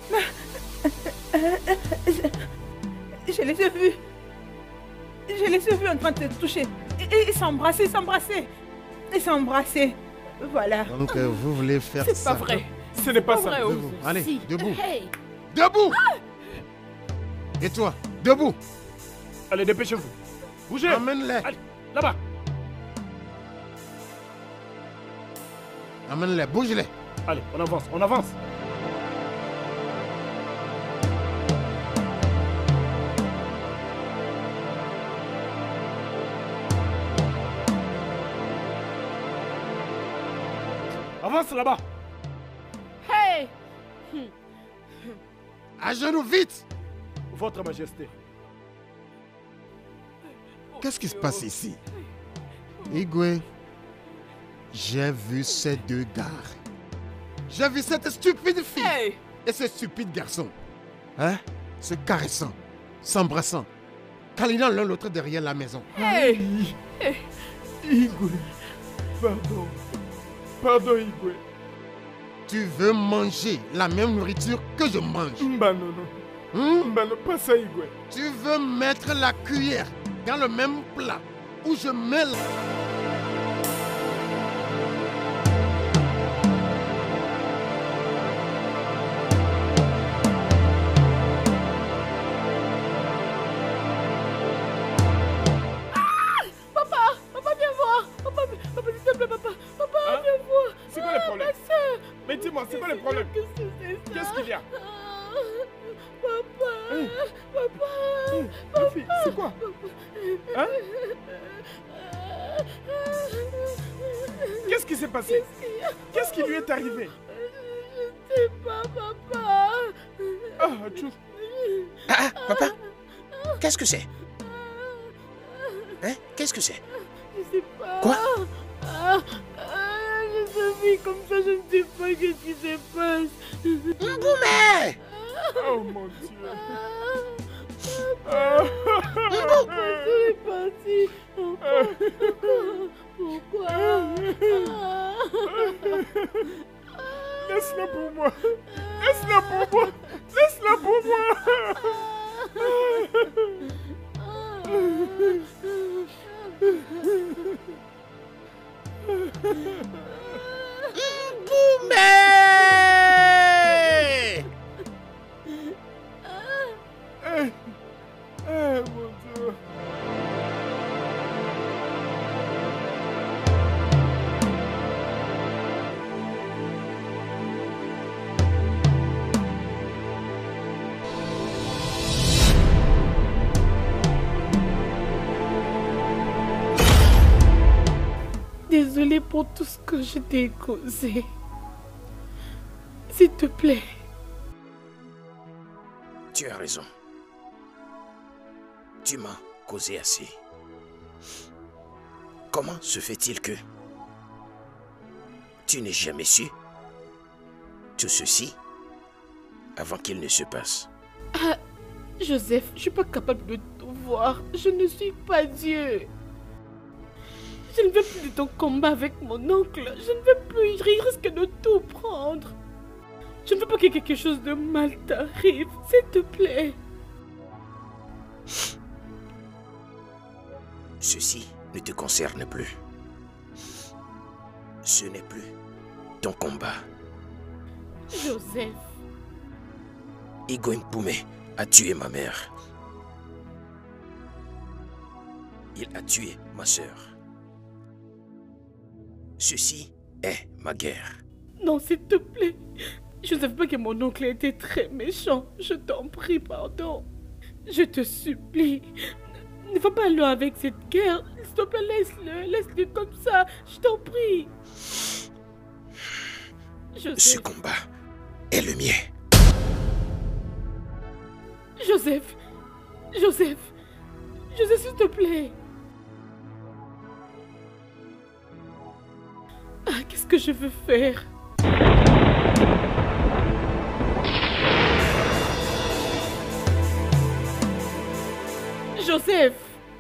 Je les ai vus. Je les ai vus en train de se toucher. Et s'embrasser. Et s'embrasser. Voilà. Donc, vous voulez faire C'est ça? pas vrai. Ce n'est pas Pas ça. vrai, Debout. oh. Allez, Si. debout. Hey. Debout! Et toi, debout! Allez, dépêchez-vous. Bougez. Amène-les. Allez, là-bas. Amène-les, bouge-les. Allez, on avance, on avance. Avance là-bas. Hey! À genoux, vite! Votre Majesté. Qu'est-ce qui se passe ici? Igwe, j'ai vu ces deux gars. J'ai vu cette stupide fille Hey. et ce stupide garçon. Hein? Se caressant, s'embrassant, câlinant l'un l'autre derrière la maison. Hey. Igwe. Pardon. Pardon, Igwe. Tu veux manger la même nourriture que je mange? Bah non, non. Bah non, pas ça, Igwe. Tu veux mettre la cuillère dans le même plat où je mets la... Papa, viens voir. Papa, s'il te plaît, papa. Papa, Hein? viens voir. C'est quoi le problème? Ma soeur. Mais dis-moi, c'est quoi le problème? Qu'est-ce que c'est ça? Qu'est-ce qu'il y a? Papa. Hey. Papa. Hey, ma fille, c'est quoi? Hein? Qu'est-ce qui s'est passé? Qu'est-ce qui lui est arrivé? Je sais pas, papa. Ah, tu... Ah, papa? Qu'est-ce que c'est? Hein? Qu'est-ce que c'est? Je sais pas. Quoi? Je suis comme ça, je ne sais pas qu'est-ce qui se passe. Mboumé! Oh mon Dieu. Je suis partie. Pourquoi? Laisse-la pour moi. Laisse-la pour moi. Laisse-la pour moi. Mboumé! Mon Dieu. Désolée pour tout ce que je t'ai causé. S'il te plaît. Tu as raison. Tu m'as causé assez. Comment se fait-il que tu n'aies jamais su tout ceci avant qu'il ne se passe? Ah, Joseph, je ne suis pas capable de tout voir. Je ne suis pas Dieu. Je ne veux plus de ton combat avec mon oncle. Je ne veux plus. Il risque de tout prendre. Je ne veux pas que quelque chose de mal t'arrive. S'il te plaît. Ceci ne te concerne plus. Ce n'est plus ton combat. Joseph. Igwe Mboumé a tué ma mère. Il a tué ma sœur. Ceci est ma guerre. Non, s'il te plaît. Je ne savais pas que mon oncle était très méchant. Je t'en prie, pardon. Je te supplie. Ne va pas loin avec cette guerre. S'il te plaît, laisse-le. Laisse-le comme ça. Je t'en prie. Joseph. Ce combat est le mien. Joseph. Joseph. Joseph, s'il te plaît. Ah, qu'est-ce que je veux faire? Joseph.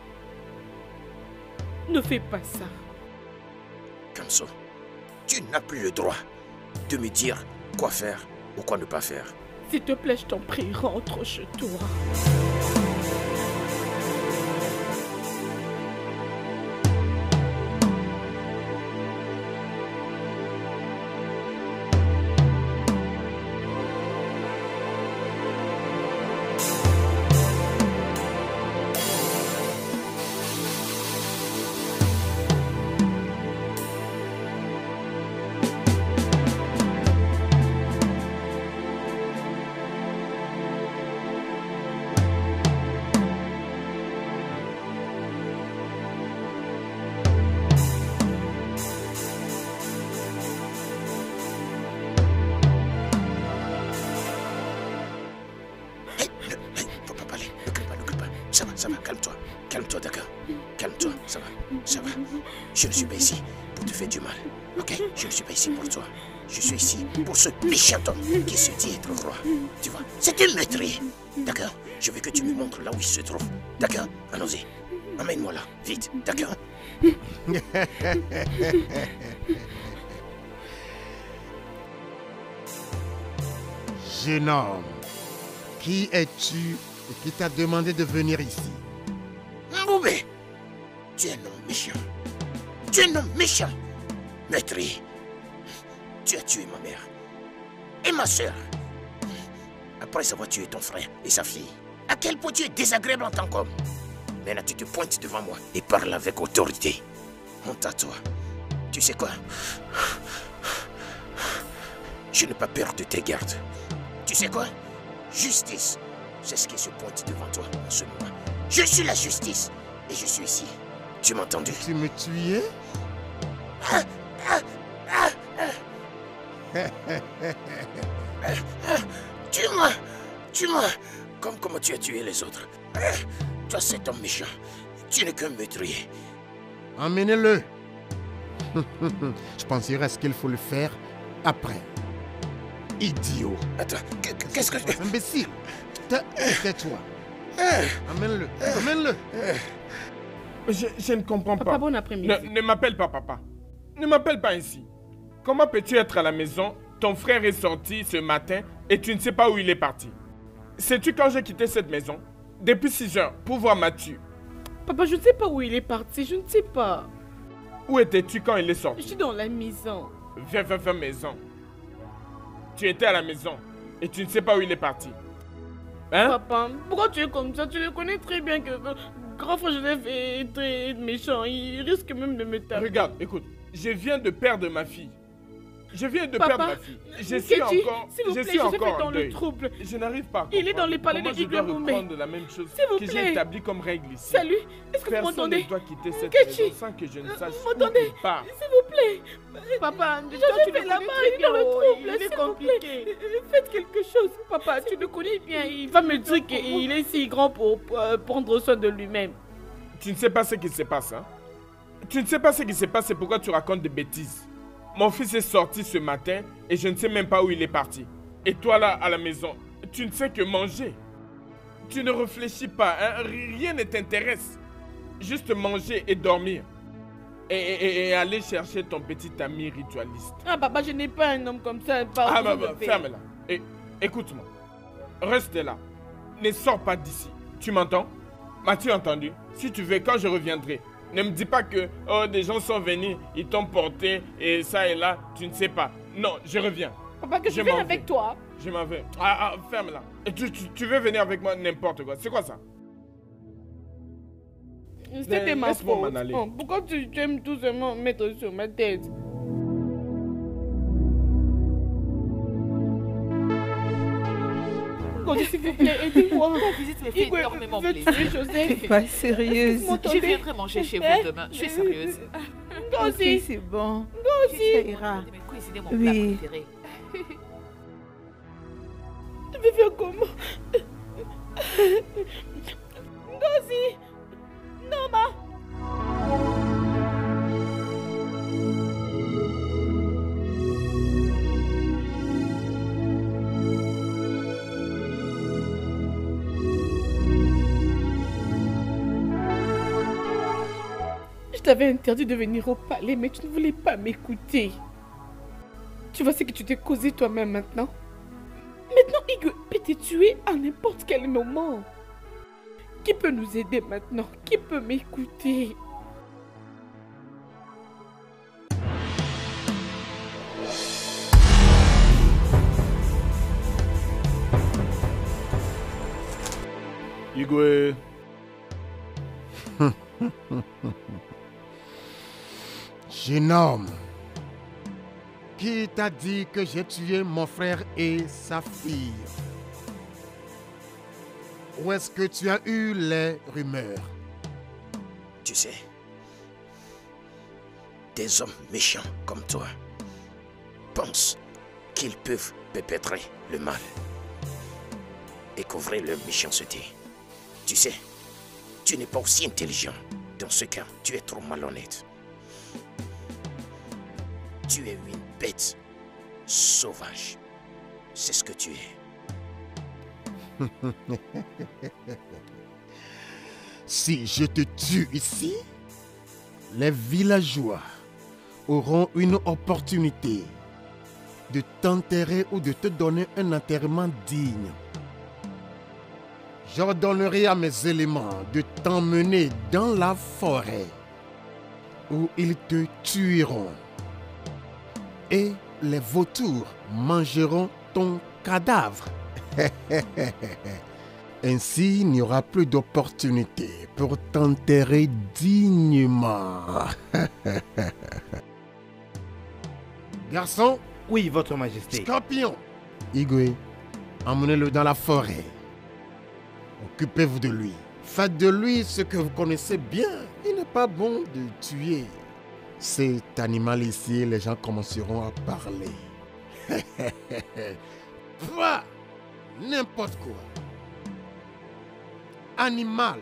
Ne fais pas ça. Kamso, tu n'as plus le droit de me dire quoi faire ou quoi ne pas faire. S'il te plaît, je t'en prie, rentre chez toi. Ça va, calme-toi. Calme-toi, d'accord? Calme-toi, ça va. Je ne suis pas ici pour te faire du mal, ok? Je ne suis pas ici pour toi. Je suis ici pour ce méchant homme qui se dit être roi. Tu vois, c'est un meurtrier, d'accord? Je veux que tu me montres là où il se trouve, d'accord? Allons-y, emmène-moi là, vite, d'accord? Jeune homme, qui es-tu et qui t'a demandé de venir ici? Mboubé, tu es un homme méchant. Tu es un homme méchant. Meurtrier, tu as tué ma mère et ma soeur. Après avoir tué ton frère et sa fille. À quel point tu es désagréable en tant qu'homme. Maintenant tu te pointes devant moi et parles avec autorité. Honte à toi. Tu sais quoi? Je n'ai pas peur de tes gardes. Tu sais quoi? Justice, c'est ce qui se pointe devant toi en ce moment. Je suis la justice et je suis ici. Tu m'as entendu? Tu me tuais? Tue-moi, comme comment tu as tué les autres. Toi, cet homme méchant, tu n'es qu'un meurtrier. Emmenez-le. Je penserai à ce qu'il faut le faire après. Idiot. Attends, qu'est-ce que... Imbécile. Tais-toi. Amène-le. Amène-le. Je ne comprends pas. Papa, bon après-midi. Ne m'appelle pas papa. Ne m'appelle pas ainsi. Comment peux-tu être à la maison? Ton frère est sorti ce matin et tu ne sais pas où il est parti. Sais-tu quand j'ai quitté cette maison? Depuis 6 heures pour voir Mathieu. Papa, je ne sais pas où il est parti. Je ne sais pas. Où étais-tu quand il est sorti? Je suis dans la maison. Viens, maison. Tu étais à la maison et tu ne sais pas où il est parti. Hein? Papa, pourquoi tu es comme ça? Tu le connais très bien que grand frère Joseph est très méchant. Il risque même de me taper. Regarde, écoute, je viens de perdre ma fille. Je viens de Papa, perdre ma fille. Je Keji, suis encore, s'il vous je plaît, suis Joseph encore est dans en le deuil. trouble. Je n'arrive pas à Il est dans les palais comment de je dois Igwe-Mumé. reprendre la même chose S'il vous que j'ai plaît. établi comme règle ici. Salut, est-ce que vous Personne m'entendez? ne doit quitter cette Keji, maison sans que je ne sache où m'entendez? il part. S'il vous plaît. Papa, Joseph est là-bas, il est dans le trouble. Il est compliqué. Faites quelque chose. Papa, tu le connais bien. Il va me dire qu'il est si grand pour prendre soin de lui-même. Tu ne sais pas ce qui se passe, hein? Tu ne sais pas ce qui se passe, c'est pourquoi tu racontes des bêtises. Mon fils est sorti ce matin et je ne sais même pas où il est parti. Et toi là, à la maison, tu ne sais que manger. Tu ne réfléchis pas, hein? Rien ne t'intéresse. Juste manger et dormir. Et aller chercher ton petit ami ritualiste. Ah papa, je n'ai pas un homme comme ça. Ah bah, ferme-la. Et écoute-moi. Reste là. Ne sors pas d'ici. Tu m'entends? M'as-tu entendu? Si tu veux, quand je reviendrai, ne me dis pas que des gens sont venus, ils t'ont porté et ça et là, tu ne sais pas. Non, je reviens. Papa, que je vienne avec toi. Je m'en vais. Ferme-la. Et tu veux venir avec moi n'importe quoi. C'est quoi ça? C'était ma laisse-moi faute. m'en aller. Oh, pourquoi tu aimes tout seulement mettre sur ma tête? S'il vous plaît, aidez-moi. Ta visite me fait énormément plaisir. T'es pas sérieuse. Je viendrai manger chez vous demain. Je suis sérieuse. Toi aussi. Ok, c'est bon. Toi aussi. Ça ira. Cuisiner mon plat Oui. préféré. Je vais faire comment? Ngozi! Noma! Je t'avais interdit de venir au palais, mais tu ne voulais pas m'écouter. Tu vois ce que tu t'es causé toi-même maintenant? Maintenant, Igwe peut te tuer à n'importe quel moment. Qui peut nous aider maintenant? Qui peut m'écouter? Igwe. Jeune homme, qui t'a dit que j'ai tué mon frère et sa fille? Où est-ce que tu as eu les rumeurs? Tu sais, des hommes méchants comme toi pensent qu'ils peuvent perpétrer le mal et couvrir leur méchanceté. Tu sais, tu n'es pas aussi intelligent. Dans ce cas, tu es trop malhonnête. Tu es une bête sauvage. C'est ce que tu es. Si je te tue ici, les villageois auront une opportunité de t'enterrer ou de te donner un enterrement digne. J'ordonnerai à mes éléments de t'emmener dans la forêt où ils te tueront. Et les vautours mangeront ton cadavre. Ainsi, il n'y aura plus d'opportunité pour t'enterrer dignement. Garçon. Oui, votre majesté. Scorpion. Igwe, emmenez-le dans la forêt. Occupez-vous de lui. Faites de lui ce que vous connaissez bien. Il n'est pas bon de tuer. Cet animal ici, les gens commenceront à parler. Quoi? N'importe quoi. Animal.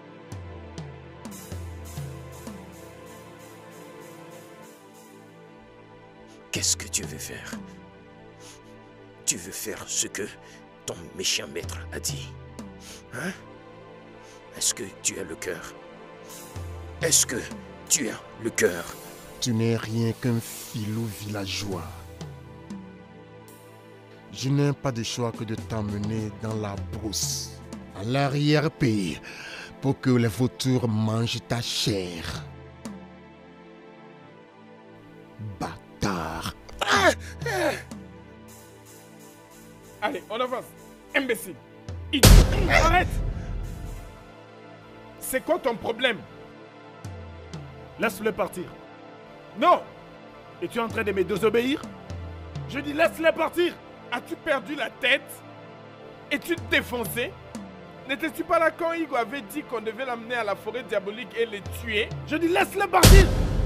Qu'est-ce que tu veux faire? Tu veux faire ce que ton méchant maître a dit? Hein? Est-ce que tu as le cœur? Est-ce que tu as le cœur? Tu n'es rien qu'un filou villageois. Je n'ai pas de choix que de t'emmener dans la brousse, à l'arrière-pays, pour que les vautours mangent ta chair. Bâtard. Allez, on avance. Imbécile. Arrête! C'est quoi ton problème? Laisse-le partir. Non! Es-tu en train de me désobéir? Je dis laisse-les partir! As-tu perdu la tête? Es-tu défoncé? N'étais-tu pas là quand Igwe avait dit qu'on devait l'amener à la forêt diabolique et le tuer? Je dis laisse-le partir!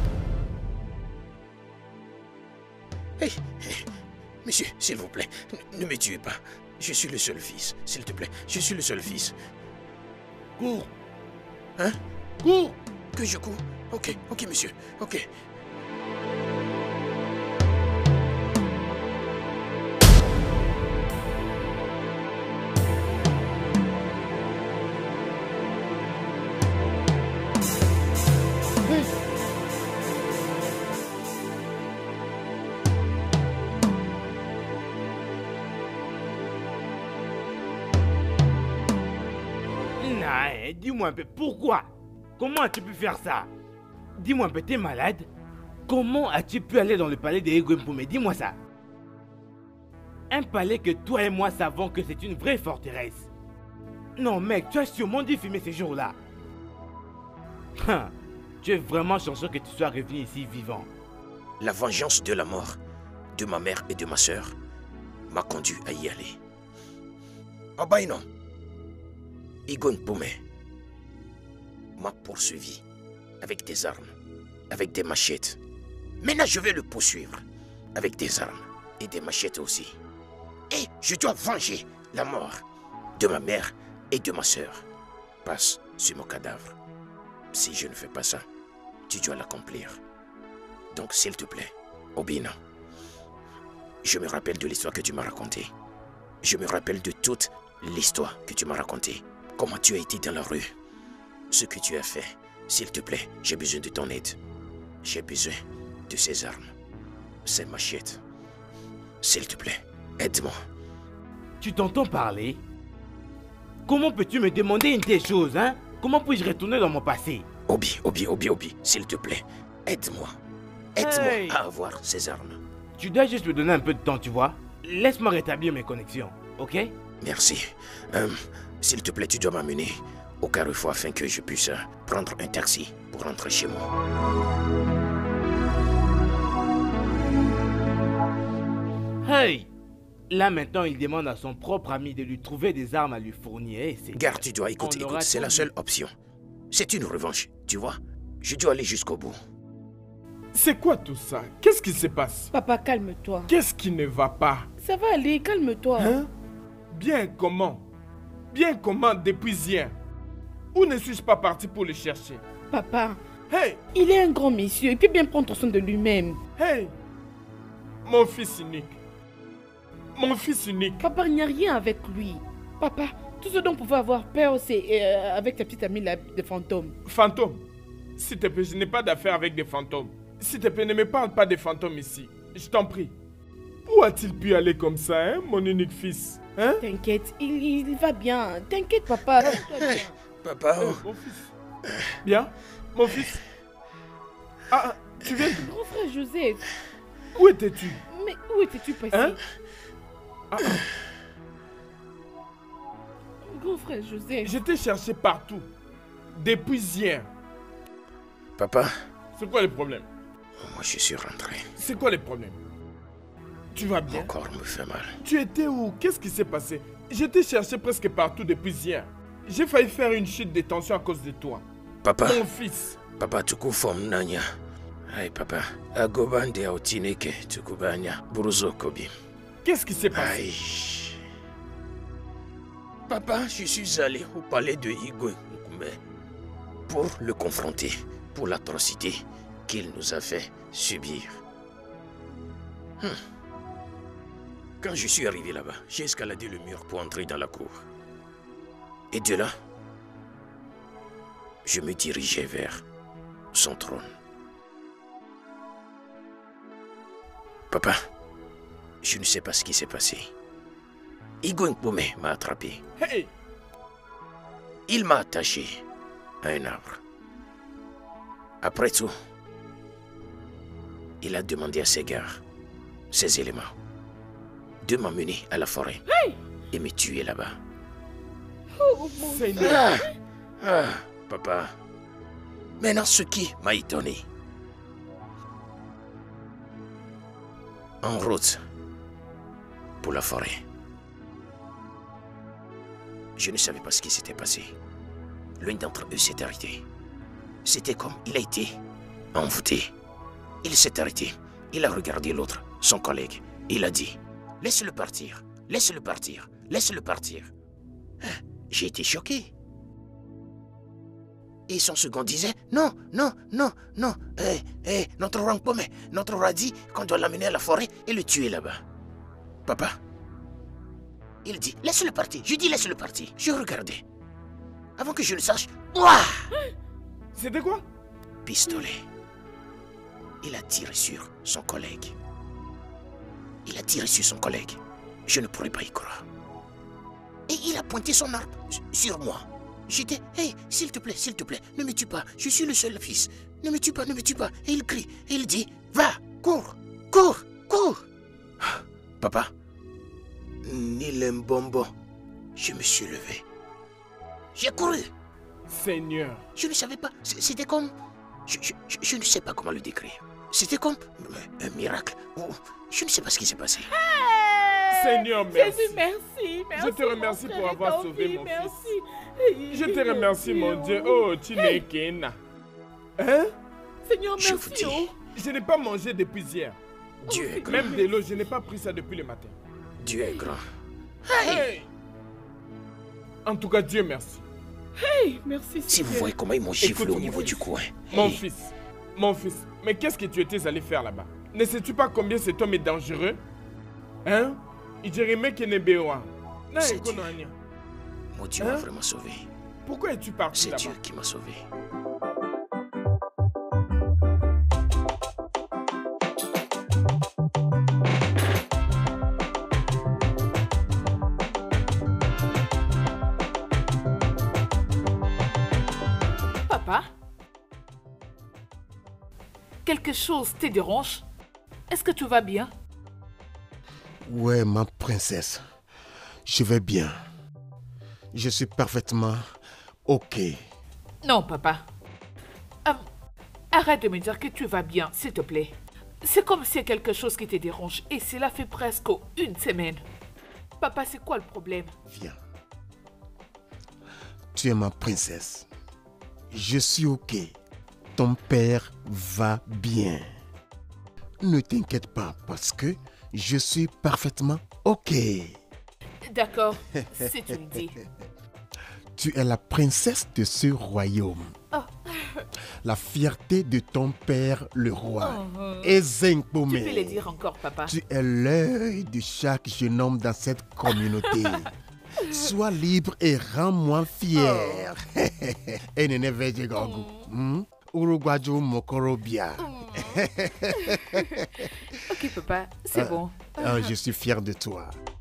Hey, monsieur, s'il vous plaît, ne me tuez pas. Je suis le seul fils, s'il te plaît. Je suis le seul fils. Cours! Hein? Cours! Que je cours? Ok, monsieur, ok. Dis-moi un peu, pourquoi? Comment as-tu pu faire ça? Dis-moi un peu, t'es malade? Comment as-tu pu aller dans le palais de Igwe Mpume? Dis-moi ça. Un palais que toi et moi savons que c'est une vraie forteresse. Non mec, tu as sûrement dû filmer ces jours-là. Tu es vraiment chanceux que tu sois revenu ici vivant. La vengeance de la mort de ma mère et de ma sœur m'a conduit à y aller. En bas, non. Igwe Mpume m'a poursuivi avec des armes, avec des machettes. Maintenant, je vais le poursuivre avec des armes et des machettes aussi. Et je dois venger la mort de ma mère et de ma sœur. Passe sur mon cadavre. Si je ne fais pas ça, tu dois l'accomplir. Donc s'il te plaît, Obina, je me rappelle de l'histoire que tu m'as racontée. Je me rappelle de toute l'histoire que tu m'as racontée. Comment tu as été dans la rue. Ce que tu as fait. S'il te plaît, j'ai besoin de ton aide. J'ai besoin de ces armes. Ces machettes. S'il te plaît, aide-moi. Tu t'entends parler? Comment peux-tu me demander une telle chose, hein? Comment puis-je retourner dans mon passé? Obi, s'il te plaît, aide-moi. Aide-moi à avoir ces armes. Tu dois juste me donner un peu de temps, tu vois? Laisse-moi rétablir mes connexions, ok? Merci. S'il te plaît, tu dois m'amener au carrefour afin que je puisse prendre un taxi pour rentrer chez moi. Hey! Là maintenant, il demande à son propre ami de lui trouver des armes à lui fournir. Hey, Garde, tu dois écouter, c'est la seule option. C'est une revanche, tu vois? Je dois aller jusqu'au bout. C'est quoi tout ça? Qu'est-ce qui se passe? Papa, calme-toi. Qu'est-ce qui ne va pas? Ça va aller, calme-toi. Hein? Bien comment? Bien comment depuis hier? Où ne suis-je pas parti pour le chercher? Papa, hey! Il est un grand monsieur, il peut bien prendre soin de lui-même. Hey! Mon fils unique. Mon fils unique. Papa, il n'y a rien avec lui. Papa, tout ce dont on pouvait avoir peur, c'est avec ta petite amie là, des fantômes. Fantômes? S'il te plaît, je n'ai pas d'affaire avec des fantômes. S'il te plaît, ne me parle pas des fantômes ici. Je t'en prie. Où a-t-il pu aller comme ça, hein, mon unique fils? Hein? T'inquiète, il va bien. T'inquiète, papa. Bien. Papa. Mon fils. Bien? Mon fils? Ah, tu viens d'où? Grand frère Joseph. Où étais-tu? Mais où étais-tu passé? Hein? Ah. Grand frère Joseph. Je t'ai cherché partout. Depuis hier. Papa. C'est quoi le problème? Moi, je suis rentré. C'est quoi le problème? Tu vas bien? Mon corps me fait mal. Tu étais où? Qu'est-ce qui s'est passé? Je t'ai cherché presque partout depuis hier. J'ai failli faire une chute de tension à cause de toi. Papa. Mon fils. Papa, tukufom nanya. Hey, papa. Agobande autineke tukubanya. Buruzo kobi. Qu'est-ce qui s'est passé? Aïe. Papa, je suis allé au palais de Igwe Nkume pour le confronter pour l'atrocité qu'il nous a fait subir. Quand je suis arrivé là-bas, j'ai escaladé le mur pour entrer dans la cour. Et de là, je me dirigeais vers son trône. Papa, je ne sais pas ce qui s'est passé. Igwe Nkume m'a attrapé. Hey! Il m'a attaché à un arbre. Après tout, il a demandé à ses gardes, ses éléments, de m'emmener à la forêt et me tuer là-bas. Oh mon Dieu. Papa. Maintenant, ce qui m'a étonné. En route pour la forêt. Je ne savais pas ce qui s'était passé. L'un d'entre eux s'est arrêté. C'était comme il a été envoûté. Il s'est arrêté. Il a regardé l'autre, son collègue. Il a dit, laisse-le partir, laisse-le partir, laisse-le partir. J'ai été choqué. Et son second disait, non, non, non, non. Notre rang pommé, notre roi dit qu'on doit l'amener à la forêt et le tuer là-bas. Papa, il dit, laisse-le partir. Je dis, laisse-le partir. Je regardais. Avant que je le sache, ouah! C'était quoi? Pistolet. Il a tiré sur son collègue. Il a tiré sur son collègue. Je ne pourrais pas y croire. Et il a pointé son arme sur moi. J'étais, hey, s'il te plaît, ne me tue pas. Je suis le seul fils. Ne me tue pas, ne me tue pas. Et il crie, et il dit, va, cours, cours, cours. Papa, ni l'imbombo. Je me suis levé. J'ai couru. Seigneur. Je ne savais pas. C'était comme... Je ne sais pas comment le décrire. C'était comme un miracle. Je ne sais pas ce qui s'est passé. Seigneur, merci. Jésus, merci. Je te remercie pour avoir sauvé mon merci. fils. Je te remercie, mon Dieu. Oh, Chinekena. Hein? Seigneur, Je vous merci. dis. Je n'ai pas mangé depuis hier. Dieu est grand. Même de l'eau, je n'ai pas pris ça depuis le matin. Dieu est grand. Hey! En tout cas, Dieu merci. Hey, merci Si vous Seigneur. voyez comment ils m'ont giflé Écoute, au mon niveau fils. du coin. Mon Hey, fils, mais qu'est-ce que tu étais allé faire là-bas? Ne sais-tu pas combien cet homme est dangereux? Hein? Il dirait mec qui n'est béoin. C'est Dieu. Mon Dieu m'a Hein? vraiment sauvé. Pourquoi es-tu parti C'est là-bas? Dieu qui m'a sauvé. Papa? Quelque chose te dérange? Est-ce que tu vas bien? Ouais, ma princesse. Je vais bien. Je suis parfaitement OK. Non, papa. Arrête de me dire que tu vas bien, s'il te plaît. C'est comme s'il y a quelque chose qui te dérange et cela fait presque une semaine. Papa, c'est quoi le problème? Viens. Tu es ma princesse. Je suis OK. Ton père va bien. Ne t'inquiète pas parce que je suis parfaitement OK. D'accord, si tu le dis. Tu es la princesse de ce royaume. La fierté de ton père, le roi. Et Zenkpome. Tu peux le dire encore, papa. Tu es l'œil de chaque jeune homme dans cette communauté. Sois libre et rends-moi fier. Et nene veje gogu. Urugwaju mokorobia. Ok, papa, c'est bon. Ah, je suis fier de toi.